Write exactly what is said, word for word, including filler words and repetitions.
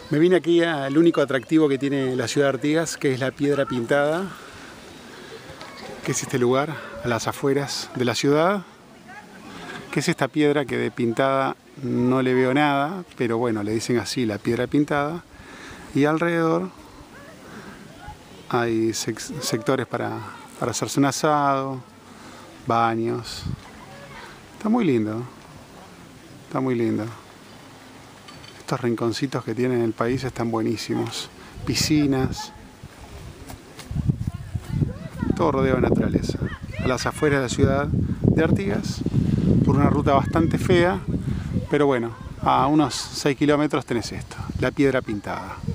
Me vine aquí al único atractivo que tiene la ciudad de Artigas, que es la Piedra Pintada, que es este lugar a las afueras de la ciudad, que es esta piedra que de pintada no le veo nada, pero bueno, le dicen así, la Piedra Pintada, y alrededor hay sectores para, para hacerse un asado, baños. Está muy lindo, está muy lindo. Estos rinconcitos que tienen en el país están buenísimos. Piscinas. Todo rodeado de naturaleza. A las afueras de la ciudad de Artigas, por una ruta bastante fea, pero bueno, a unos seis kilómetros tenés esto, la Piedra Pintada.